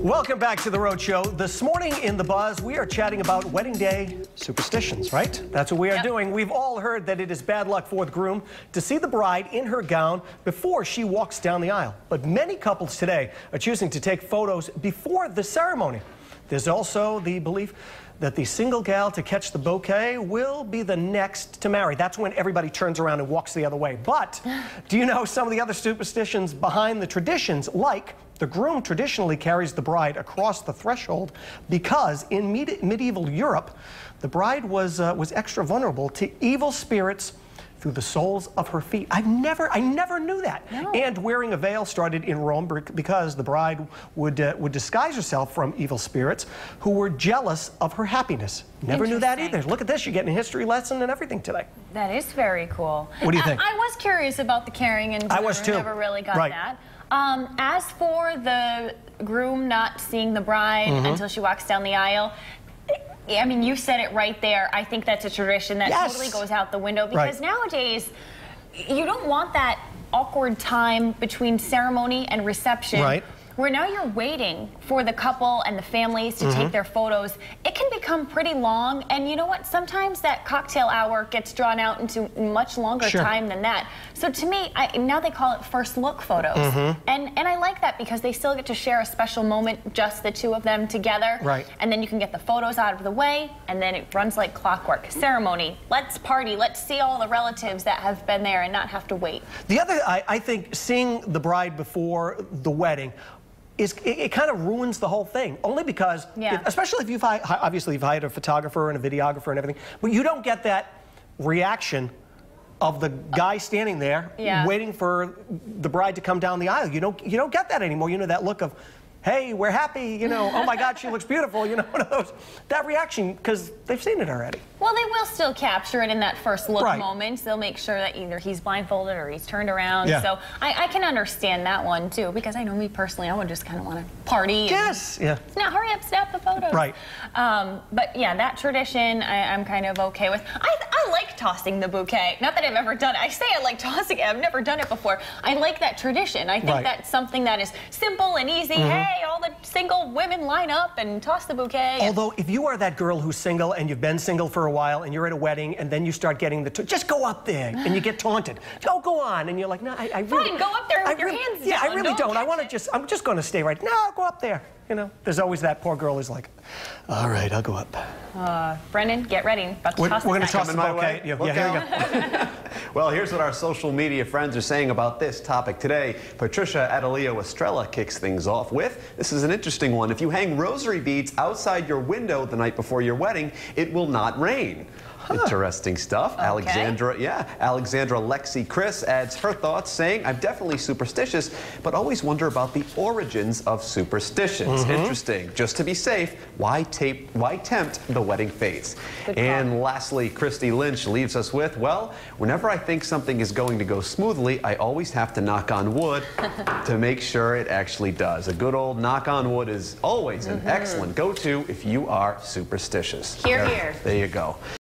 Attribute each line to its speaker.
Speaker 1: Welcome back to the Rhode Show. This morning in The Buzz, we are chatting about wedding day superstitions, right? That's what we are doing. We've all heard that it is bad luck for the groom to see the bride in her gown before she walks down the aisle. But many couples today are choosing to take photos before the ceremony. There's also the belief that the single gal to catch the bouquet will be the next to marry. That's when everybody turns around and walks the other way. But do you know some of the other superstitions behind the traditions, like the groom traditionally carries the bride across the threshold because in medieval Europe, the bride was extra vulnerable to evil spirits through the soles of her feet. I never knew that. No. And wearing a veil started in Rome because the bride would disguise herself from evil spirits who were jealous of her happiness. Never knew that either. Look at this, you're getting a history lesson and everything today.
Speaker 2: That is very cool.
Speaker 1: What do you think?
Speaker 2: I was curious about the carrying and
Speaker 1: I was too.
Speaker 2: Never really got that. As for the groom not seeing the bride until she walks down the aisle, I mean, you said it right there. I think that's a tradition that totally goes out the window because nowadays you don't want that awkward time between ceremony and reception. Where now you're waiting for the couple and the families to take their photos. It can become pretty long, and you know what? Sometimes that cocktail hour gets drawn out into much longer time than that. So to me, now they call it first look photos. And I like that because they still get to share a special moment, just the two of them together. And then you can get the photos out of the way, and then it runs like clockwork. Ceremony, let's party, let's see all the relatives that have been there and not have to wait.
Speaker 1: The other, I think, seeing the bride before the wedding, it kind of ruins the whole thing, only because, especially if obviously you've hired a photographer and a videographer and everything, but you don't get that reaction of the guy standing there waiting for the bride to come down the aisle. You don't get that anymore. You know, that look of, hey, we're happy, you know, oh my God, she looks beautiful, you know, one of those, that reaction, because they've seen it already.
Speaker 2: Well, they will still capture it in that first look moment. They'll make sure that either he's blindfolded or he's turned around. So I can understand that one too, because I know me personally, I would just kind of want to party. Now hurry up, snap the photos. But yeah, that tradition I'm kind of okay with. I like tossing the bouquet. Not that I've ever done it. I say I like tossing it. I've never done it before. I like that tradition. I think that's something that is simple and easy. Hey, all the single women line up and toss the bouquet.
Speaker 1: Although, if you are that girl who's single and you've been single for a while and you're at a wedding and then you start getting the just go up there and you get taunted. Oh, go on. And you're like, no, I really...
Speaker 2: Fine, go up there with your hands down.
Speaker 1: Yeah, I really don't. I want to I'm just going to stay right. No, go up there. You know, there's always that poor girl who's like, all right, I'll go up.
Speaker 2: Brendan, get ready.
Speaker 1: We're going to toss the bouquet. Yeah, here we go.
Speaker 3: Well, here's what our social media friends are saying about this topic today. Patricia Adelio Estrella kicks things off with, this is an interesting one. If you hang rosary beads outside your window the night before your wedding, it will not rain. Interesting stuff. Alexandra Lexi Chris adds her thoughts, saying, I'm definitely superstitious, but always wonder about the origins of superstitions. Interesting. Just to be safe, why tempt the wedding fates? And lastly, Christy Lynch leaves us with, well, whenever I think something is going to go smoothly, I always have to knock on wood to make sure it actually does. A good old knock on wood is always an excellent go-to if you are superstitious.
Speaker 2: Hear, hear.
Speaker 3: There you go.